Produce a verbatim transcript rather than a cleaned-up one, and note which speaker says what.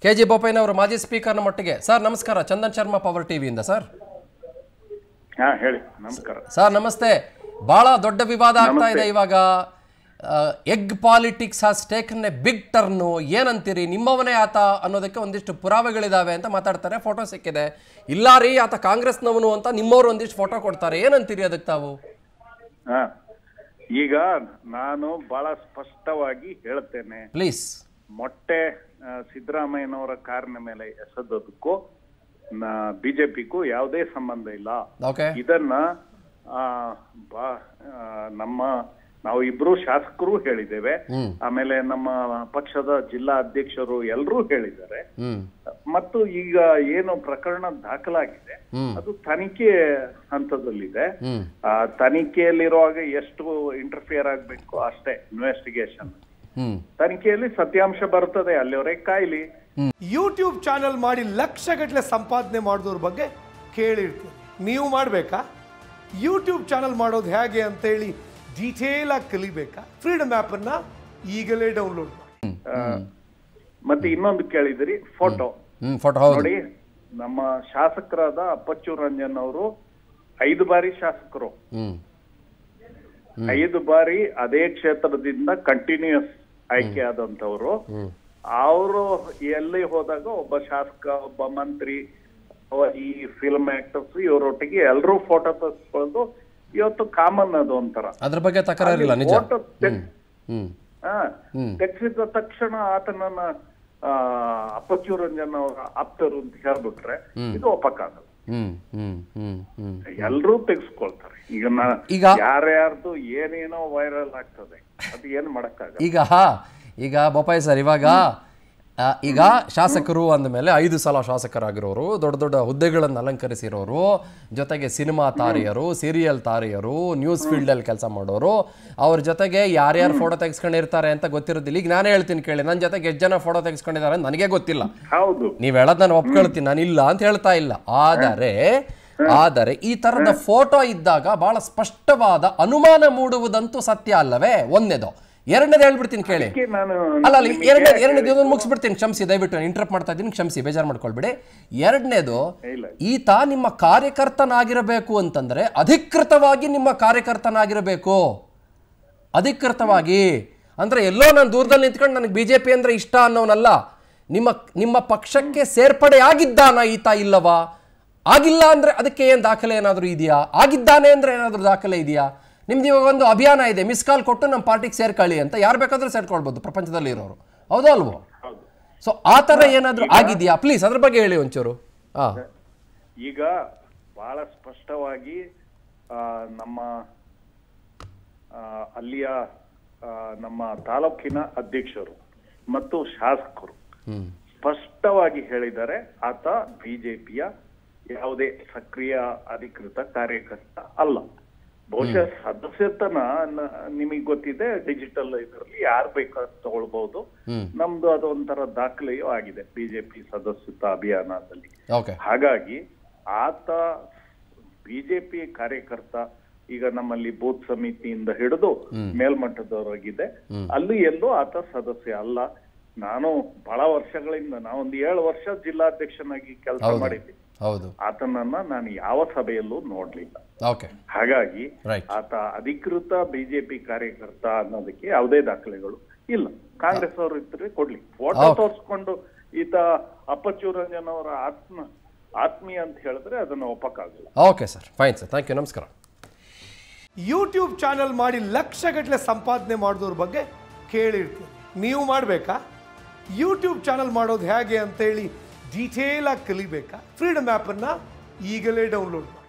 Speaker 1: K G ಬೋಪಯ್ಯನವರು ಮಾಜಿ ಸ್ಪೀಕರ್ನ ಮಟ್ಟಿಗೆ. Sir ನಮಸ್ಕಾರ, ಚಂದನ್ ಶರ್ಮಾ ಪವರ್ ಟಿವಿಯಿಂದ. ಸರ್
Speaker 2: ಹಾ ಹೇಳಿ. ನಮಸ್ಕಾರ
Speaker 1: ಸರ್. ನಮಸ್ತೆ. ಬಹಳ ದೊಡ್ಡ ವಿವಾದ ಆಗ್ತಾ ಇದೆ ಇವಾಗ. Egg politics has taken a big turn. ಏನಂತೀರಿ? ನಿಮ್ಮವನೇ ಆತ ಅನ್ನೋದಕ್ಕೆ ಒಂದಿಷ್ಟು ಪುರಾವೆಗಳಿದಾವೆ ಅಂತ ಮಾತಾಡ್ತಾರೆ. ಫೋಟೋ ಸಿಕ್ಕಿದೆ. ಇಲ್ಲ ರೀ ಆತ ಕಾಂಗ್ರೆಸ್ನವನು ಅಂತ ನಿಮ್ಮವರು ಒಂದಿಷ್ಟು ಫೋಟೋ ಕೊಡ್ತಾರೆ. ಏನಂತೀರಿ ಅದಕ್ಕೆ ತಾವು?
Speaker 2: ಹಾ ಈಗ ನಾನು ಬಹಳ ಸ್ಪಷ್ಟವಾಗಿ ಹೇಳ್ತೇನೆ.
Speaker 1: ಪ್ಲೀಸ್.
Speaker 2: ಮೊಟ್ಟೆ ಸಿದ್ದರಾಮಯ್ಯನವರ ಕಾರಿನ ಮೇಲೆ ಎಸೆದಕ್ಕೂ ಬಿಜೆಪಿಗೂ ಯಾವುದೇ ಸಂಬಂಧ ಇಲ್ಲ. ಇದನ್ನ ನಮ್ಮ ನಾವು ಇಬ್ರು ಶಾಸಕರು ಹೇಳಿದ್ದೇವೆ, ಆಮೇಲೆ ನಮ್ಮ ಪಕ್ಷದ ಜಿಲ್ಲಾ ಅಧ್ಯಕ್ಷರು ಎಲ್ಲರೂ ಹೇಳಿದ್ದಾರೆ. ಮತ್ತು ಈಗ ಏನು ಪ್ರಕರಣ ದಾಖಲಾಗಿದೆ ಅದು ತನಿಖೆ ಹಂತದಲ್ಲಿದೆ. ಆ ತನಿಖೆಯಲ್ಲಿರುವಾಗ ಎಷ್ಟು ಇಂಟರ್ಫಿಯರ್ ಆಗ್ಬೇಕು ಅಷ್ಟೇ ಇನ್ವೆಸ್ಟಿಗೇಷನ್. ತನಿಖೆಯಲ್ಲಿ ಸತ್ಯಾಂಶ ಬರ್ತದೆ, ಅಲ್ಲಿವರೆಗೆ ಕಾಯ್ಲಿ.
Speaker 3: ಯೂಟ್ಯೂಬ್ ಚಾನೆಲ್ ಮಾಡಿ ಲಕ್ಷ ಗಟ್ಟಲೆ ಸಂಪಾದನೆ ಮಾಡಿದವ್ರ ಬಗ್ಗೆ ಕೇಳಿರ್ತೀವಿ. ನೀವು ಮಾಡಬೇಕಾ? ಯೂಟ್ಯೂಬ್ ಚಾನೆಲ್ ಮಾಡೋದು ಹೇಗೆ ಅಂತೇಳಿ ಡೀಟೇಲ್ ಆಗಿ ಕಲಿಬೇಕಾ? ಫ್ರೀಡಮ್ ಆಪ್ ಅನ್ನ ಈಗಲೇ ಡೌನ್ಲೋಡ್ ಮಾಡಿ.
Speaker 2: ಮತ್ತೆ ಇನ್ನೊಂದು ಕೇಳಿದ್ರಿ, ಫೋಟೋ ನೋಡಿ. ನಮ್ಮ ಶಾಸಕರಾದ ಅಪ್ಪಚ್ಚು ರಂಜನ್ ಅವರು ಐದು ಬಾರಿ ಶಾಸಕರು, ಐದು ಬಾರಿ ಅದೇ ಕ್ಷೇತ್ರದಿಂದ ಕಂಟಿನ್ಯೂಸ್ ಆಯ್ಕೆ ಆದಂತವ್ರು. ಅವರು ಎಲ್ಲಿ ಹೋದಾಗ ಒಬ್ಬ ಶಾಸಕ, ಒಬ್ಬ ಮಂತ್ರಿ, ಈ ಫಿಲ್ಮ್ ಆಕ್ಟರ್ಸ್ ಇವರೊಟ್ಟಿಗೆ ಎಲ್ಲರೂ ಫೋಟೋ ತೆಗೆಸ್ಕೊಳ್ಳೋದು ಇವತ್ತು ಕಾಮನ್. ಅದು ಒಂಥರ
Speaker 1: ಅದ್ರ ಬಗ್ಗೆ ತಕರಾರಿಲ್ಲ.
Speaker 2: ಫೋಟೋ ತೆಗೆಸಿದ ತಕ್ಷಣ ಆತನನ್ನ ಅಪ್ಪಚ್ಚು ರಂಜನ್ ಅವರ ಆಪ್ತರು ಅಂತ ಹೇಳ್ಬಿಟ್ರೆ ಇದು ಒಪ್ಪಕ್ಕಾಗಲ್ಲ. ಎಲ್ರೂ ತೆಗೆಸ್ಕೊಳ್ತಾರೆ. ಈಗ ಈಗ ಯಾರ್ಯಾರ್ದು ಏನೇನೋ ವೈರಲ್ ಆಗ್ತದೆ, ಅದು ಏನ್ ಮಾಡಕ್ಕಾಗಲ್ಲ.
Speaker 1: ಈಗ ಈಗ ಬೋಪಯ್ಯ ಸರ್, ಇವಾಗ ಈಗ ಶಾಸಕರು ಅಂದಮೇಲೆ ಐದು ಸಲ ಶಾಸಕರಾಗಿರೋರು, ದೊಡ್ಡ ದೊಡ್ಡ ಹುದ್ದೆಗಳನ್ನು ಅಲಂಕರಿಸಿರೋರು, ಜೊತೆಗೆ ಸಿನಿಮಾ ತಾರೆಯರು, ಸೀರಿಯಲ್ ತಾರೆಯರು, ನ್ಯೂಸ್ ಫೀಲ್ಡಲ್ಲಿ ಕೆಲಸ ಮಾಡೋರು, ಅವ್ರ ಜೊತೆಗೆ ಯಾರ್ಯಾರು ಫೋಟೋ ತೆಗೆಸ್ಕೊಂಡಿರ್ತಾರೆ ಅಂತ ಗೊತ್ತಿರೋದಿಲ್ಲ. ಈಗ ನಾನೇ ಹೇಳ್ತೀನಿ ಕೇಳಿ, ನನ್ನ ಜೊತೆಗೆ ಎಷ್ಟು ಜನ ಫೋಟೋ ತೆಗೆಸ್ಕೊಂಡಿದ್ದಾರೆ ಅಂತ ನನಗೆ ಗೊತ್ತಿಲ್ಲ. ನೀವು ಹೇಳೋದು ನಾನು ಒಪ್ಕೊಳ್ತೀನಿ, ನಾನು ಇಲ್ಲ ಅಂತ ಹೇಳ್ತಾ ಇಲ್ಲ. ಆದರೆ ಆದರೆ ಈ ತರದ ಫೋಟೋ ಇದ್ದಾಗ ಬಹಳ ಸ್ಪಷ್ಟವಾದ ಅನುಮಾನ ಮೂಡುವುದಂತೂ ಸತ್ಯ ಅಲ್ಲವೇ? ಒಂದೇದು. ಎರಡನೇದು ಹೇಳ್ಬಿಡ್ತೀನಿ ಕೇಳಿ. ಅಲ್ಲ ಅಲ್ಲ ಎರಡನೇದು ಎರಡನೇದು ಮುಗಿಸ್ಬಿಡ್ತೀನಿ, ಕ್ಷಮಿಸಿ, ದಯವಿಟ್ಟು ಇಂಟರಪ್ಟ್ ಮಾಡ್ತಾ ಇದ್ದೀನಿ, ಕ್ಷಮಿಸಿ, ಬೇಜಾರು ಮಾಡ್ಕೊಳ್ಬೇಡಿ. ಎರಡನೇದು, ಈತ ನಿಮ್ಮ ಕಾರ್ಯಕರ್ತನಾಗಿರಬೇಕು ಅಂತಂದ್ರೆ ಅಧಿಕೃತವಾಗಿ ನಿಮ್ಮ ಕಾರ್ಯಕರ್ತನಾಗಿರಬೇಕು. ಅಧಿಕೃತವಾಗಿ ಅಂದ್ರೆ ಎಲ್ಲೋ ನಾನು ದೂರದಲ್ಲಿ ನಿಂತ್ಕೊಂಡು ನನಗೆ ಬಿಜೆಪಿ ಅಂದ್ರೆ ಇಷ್ಟ ಅನ್ನೋನಲ್ಲ. ನಿಮ್ಮ ನಿಮ್ಮ ಪಕ್ಷಕ್ಕೆ ಸೇರ್ಪಡೆ ಆಗಿದ್ದಾನ ಈತ, ಇಲ್ಲವಾ? ಆಗಿಲ್ಲ ಅಂದ್ರೆ ಅದಕ್ಕೆ ಏನ್ ದಾಖಲೆ ಏನಾದರೂ ಇದೆಯಾ? ಆಗಿದ್ದಾನೆ ಅಂದ್ರೆ ಏನಾದರೂ ದಾಖಲೆ ಇದೆಯಾ? ನಿಮ್ದು ಇವಾಗ ಒಂದು ಅಭಿಯಾನ ಇದೆ, ಮಿಸ್ ಕಾಲ್ ಕೊಟ್ಟು ನಮ್ಮ ಪಾರ್ಟಿಗೆ ಸೇರ್ಕೊಳ್ಳಿ ಅಂತ. ಯಾರು ಬೇಕಾದ್ರೂ ಸೇರ್ಕೊಳ್ಬೋದು ಪ್ರಪಂಚದಲ್ಲಿ ಇರೋರು, ಹೌದಾ ಅಲ್ವೋ? ಸೊ ಆ ತರ ಏನಾದ್ರೂ ಆಗಿದೆಯಾ? ಪ್ಲೀಸ್ ಅದ್ರ ಬಗ್ಗೆ ಹೇಳಿ ಒಂಚೂರು. ಹಾ
Speaker 2: ಈಗ ಬಹಳ ಸ್ಪಷ್ಟವಾಗಿ ನಮ್ಮ ಅಲ್ಲಿಯ ನಮ್ಮ ತಾಲೂಕಿನ ಅಧ್ಯಕ್ಷರು ಮತ್ತು ಶಾಸಕರು ಸ್ಪಷ್ಟವಾಗಿ ಹೇಳಿದ್ದಾರೆ, ಆತ ಬಿಜೆಪಿಯ ಯಾವುದೇ ಸಕ್ರಿಯ ಅಧಿಕೃತ ಕಾರ್ಯಕರ್ತ ಅಲ್ಲ. ಬಹುಶಃ ಸದಸ್ಯತನ ನಿಮಗ್ ಗೊತ್ತಿದೆ, ಡಿಜಿಟಲ್ ಇದರಲ್ಲಿ ಯಾರು ಬೇಕಾದ್ರೂ ತಗೊಳ್ಬಹುದು. ನಮ್ದು ಅದೊಂಥರ ದಾಖಲೆಯೂ ಆಗಿದೆ ಬಿಜೆಪಿ ಸದಸ್ಯತ್ವ ಅಭಿಯಾನದಲ್ಲಿ. ಹಾಗಾಗಿ ಆತ ಬಿಜೆಪಿ ಕಾರ್ಯಕರ್ತ. ಈಗ ನಮ್ಮಲ್ಲಿ ಬೂತ್ ಸಮಿತಿಯಿಂದ ಹಿಡಿದು ಮೇಲ್ಮಟ್ಟದವರೆಗಿದೆ, ಅಲ್ಲಿ ಎಲ್ಲೂ ಆತ ಸದಸ್ಯ ಅಲ್ಲ. ನಾನು ಬಹಳ ವರ್ಷಗಳಿಂದ, ನಾವೊಂದು ಏಳು ವರ್ಷ ಜಿಲ್ಲಾಧ್ಯಕ್ಷನಾಗಿ ಕೆಲಸ ಮಾಡಿದ್ದೀನಿ. ಆತನನ್ನ ನಾನು ಯಾವ ಸಭೆಯಲ್ಲೂ ನೋಡ್ಲಿಲ್ಲ. ಹಾಗಾಗಿ ಆತ ಅಧಿಕೃತ ಬಿಜೆಪಿ ಕಾರ್ಯಕರ್ತ ಅನ್ನೋದಕ್ಕೆ ಯಾವುದೇ ದಾಖಲೆಗಳು ಇಲ್ಲ. ಕಾಂಗ್ರೆಸ್ ಅವರು ಇದ್ರೆ ಕೊಡ್ಲಿ, ಫೋಟೋ ತೋರಿಸ್ಕೊಂಡು ಈತ ಅಪ್ಪಚ್ಚು ರಂಜನ್ ಅವರ ಆತ್ಮ ಆತ್ಮೀಯ ಅಂತ ಹೇಳಿದ್ರೆ ಅದನ್ನ ಒಪ್ಪಕ್ಕಾಗಲ್ಲ.
Speaker 1: Okay sir, fine sir, thank you, ನಮಸ್ಕಾರ.
Speaker 3: ಯೂಟ್ಯೂಬ್ ಚಾನೆಲ್ ಮಾಡಿ ಲಕ್ಷ ಗಟ್ಟಲೆ ಸಂಪಾದನೆ ಮಾಡಿದವ್ರ ಬಗ್ಗೆ ಕೇಳಿರ್ತೀವಿ. ನೀವು ಮಾಡಬೇಕಾ? ಯೂಟ್ಯೂಬ್ ಚಾನೆಲ್ ಮಾಡೋದು ಹೇಗೆ ಅಂತೇಳಿ ಡೀಟೇಲ್ ಆಗಿ ಕಲಿಬೇಕಾ? ಫ್ರೀಡಮ್ ಆಪ್ ಅನ್ನ ಈಗಲೇ ಡೌನ್ಲೋಡ್ ಮಾಡಿ.